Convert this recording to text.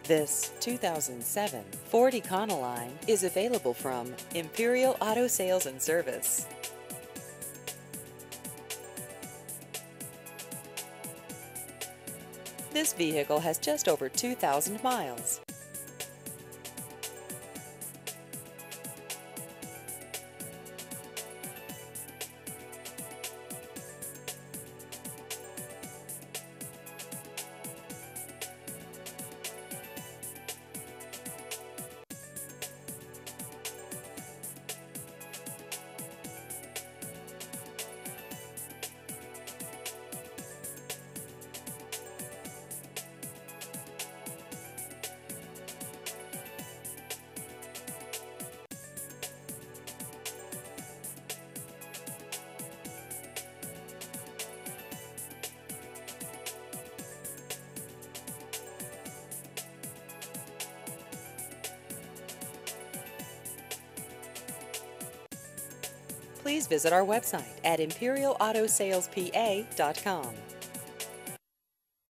This 2007 Ford Econoline is available from Imperial Auto Sales and Service. This vehicle has just over 2,000 miles. Please visit our website at imperialautosalespa.com.